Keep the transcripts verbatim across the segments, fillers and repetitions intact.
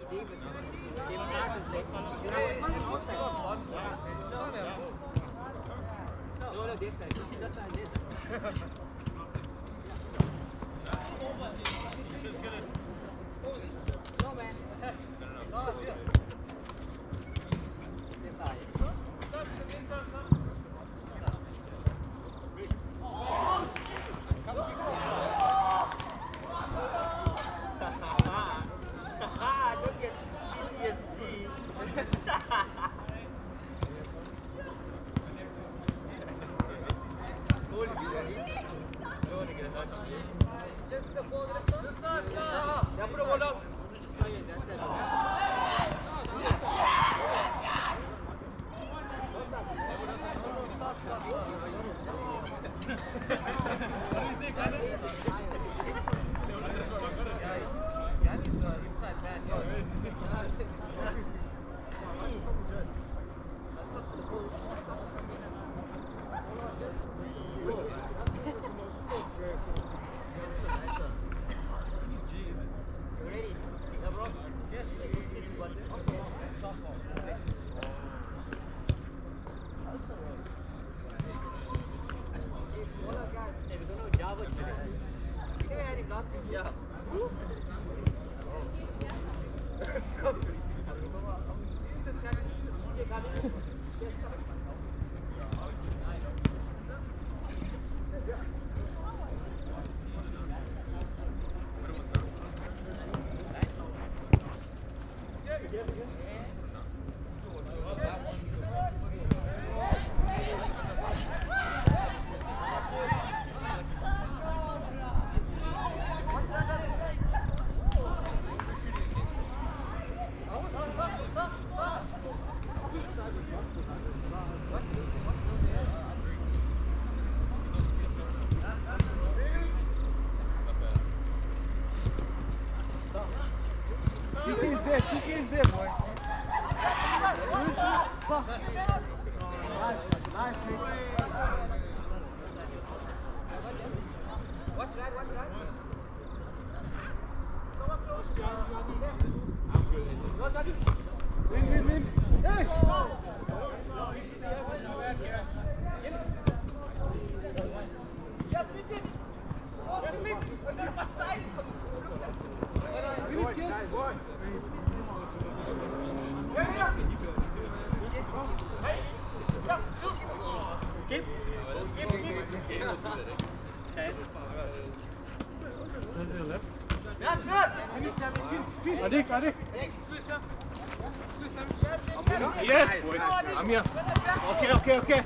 Yes, boys. I'm here. Okay, okay, okay.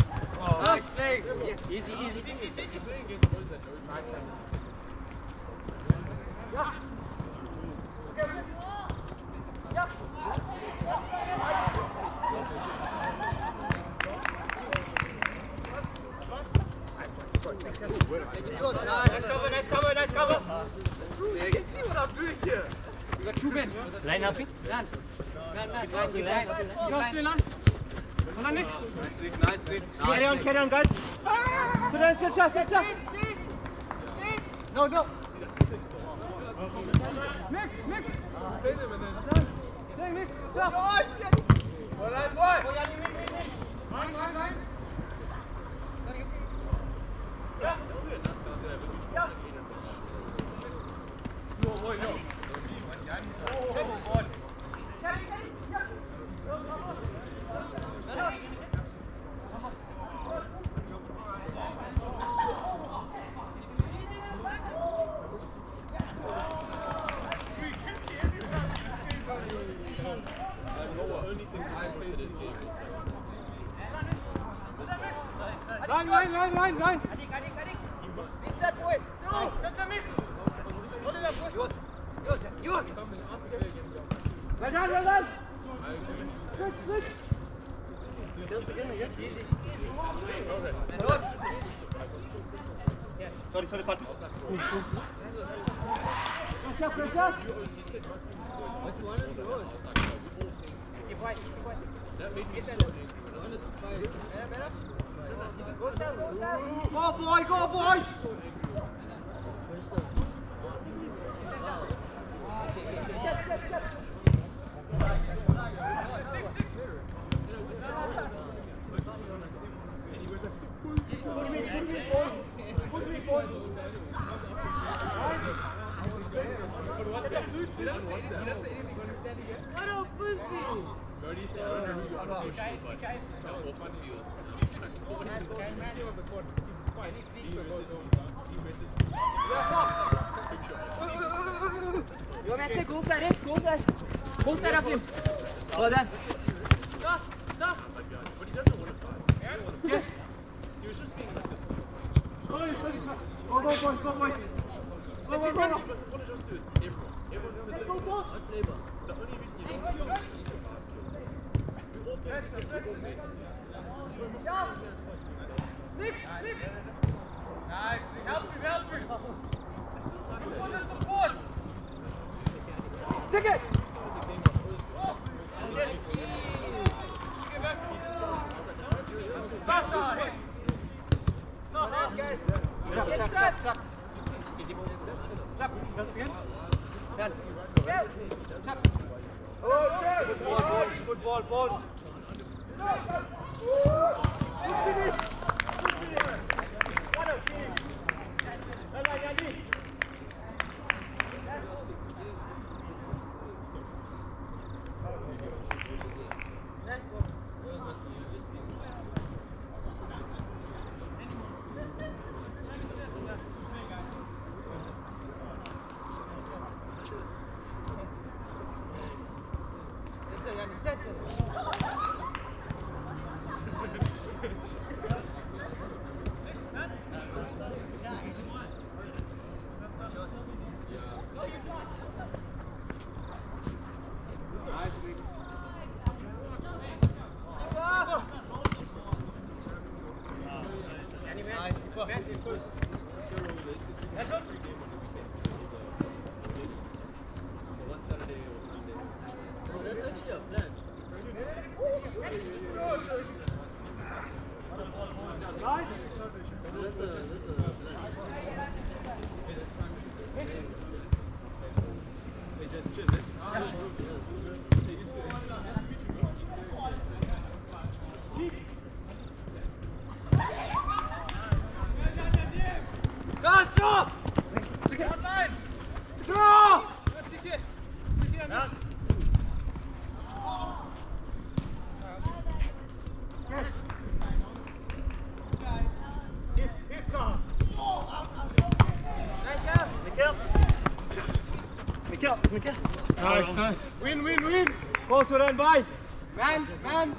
Oh, nice play. Yes, easy, easy. Yeah. Nice cover, nice cover, nice cover. You can see what I'm doing here. You got two men. Line up. Line. Line, line, line, line. Go still line. Hold on, Nick. Nice lead, nice lead. Carry on, carry on, guys. So then, sit up, sit up. No, no. Nick, Nick. Nick, Nick, stop. Oh, shit. Hold on, boy. Line, line, line. Sorry, okay. Yeah. Yeah. No, boy, no. Oh, God. Carry, carry. Yeah. Line, line, line, line, line. Adik, adik, adik. Miss that boy. No, set a miss. Hold it up, boy. Yours. Yours, yours. Well done, well done. Good, good. Easy, easy. Sorry, sorry, partner. Pressure, pressure. What's one of the roads? Keep white, keep white. That makes me better. Better, better. Go down, go down. Go, boy, go, boys. He doesn't say anything. He doesn't say anything when he's standing here. What a pussy! Bernie said, "Oh, that's got off." But trying to open field. He's trying to open field. He's on the court. He's fine. He waited. He waited. You want me to say goal side, eh? Goal side. Goal side of him. Well done. Stop! Stop! But he doesn't want to fight. Yes. He was just being like this. Go, go, boys, go, boys. Go, go, go. He must apologize to everyone. Everyone knows that. What flavor? The only reason you don't do it is your five kills. We all play football mates. So we must apologize like Nick, Nick. Nice. Help him, help him. For the support. Take it. Stop, stop. Stop, guys. Trap, trap, trap, trap. Trap. Just again. Done. Trap. Okay. Good ball, ball. Good ball, ball. Good finish. Good finish. What a finish. Well done, Yanni. Let's go. Center, Yanni, center. Nice, nice. Win, win, win. Close to run by. Man, man.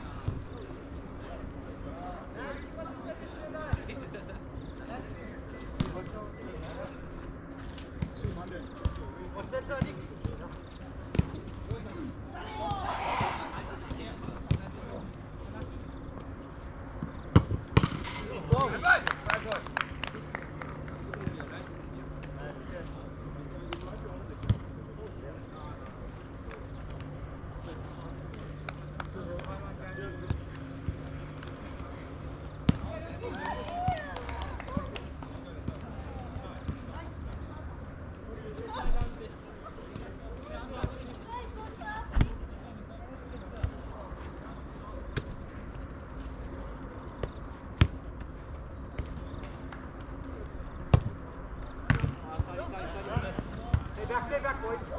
Stay back, stay back, boys.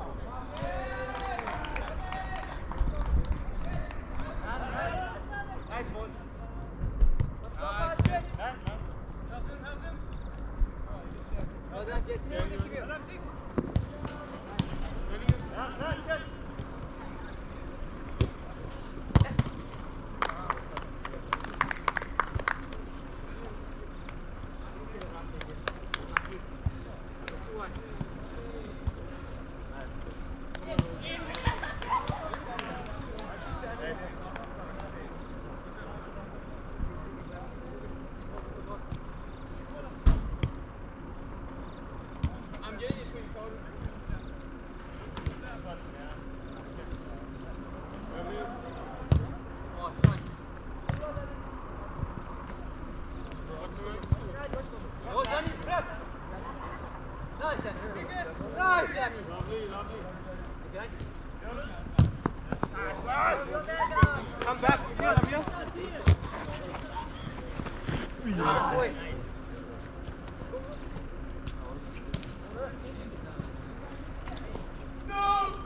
Nice ball. Nice. Man, man. Help him, help him. Well done, Jesse. Well done, six. Yes, yes, yes. I'm getting it quick, Cody. Oh, Johnny, press. Nice, Johnny. Nice, Johnny. Lovely, lovely. Come back. Here, come here. Nice, boy. No!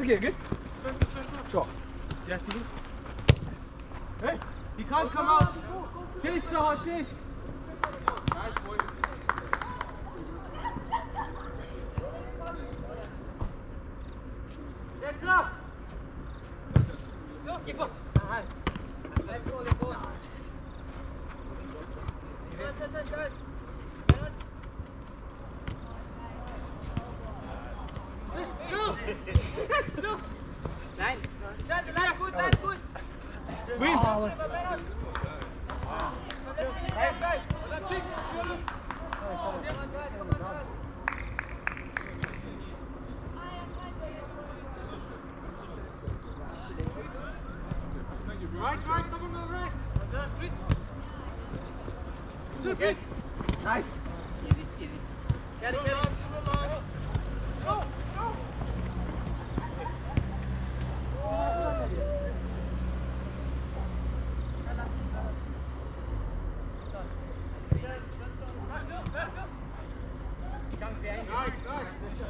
again, good? Sure. Yeah, T V. Hey, he can't come out. Chase, Saha, chase. Nice, boy. Set up! Go, keep up! Let's go, let's go. Turn, turn, turn, turn. Nein. Nein, gut, nein, gut. Win. Right, right, someone on the right. Good, good. Nice. Easy, easy. Get it, get it. Go, go. Nice, nice.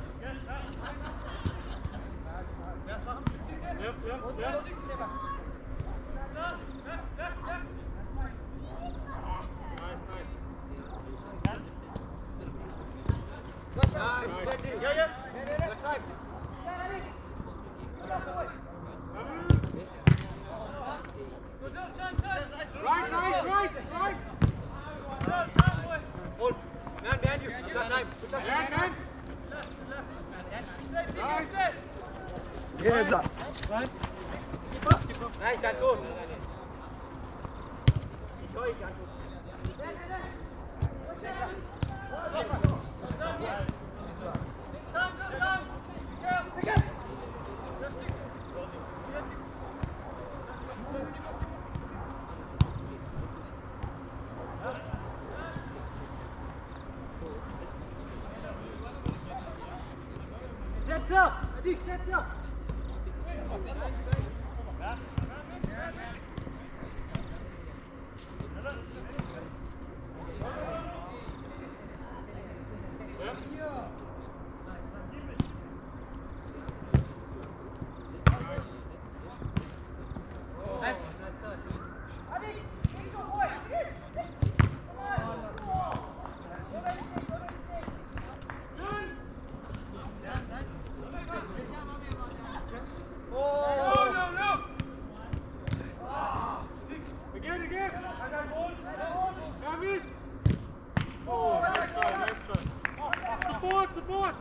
Left, left, left. Nice, nice. Nice. Yeah, yeah. That's time. Right, right, right, right. Hold. Man, behind you. Good time. Good time. Man, man. Nice. Yeah, heads up. Right. Nice, and go. Set up! Adik, set up! Again, again. Have it. Oh, nice try, nice try. Support, support.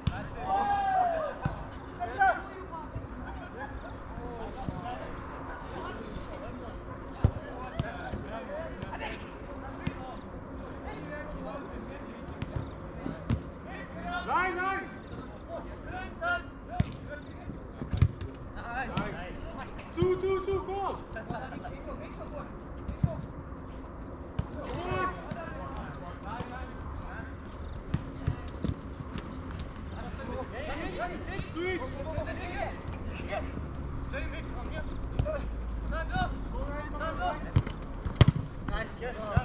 Nine, nine. Nice. Two, two, two goals. Good. Switch. Nice.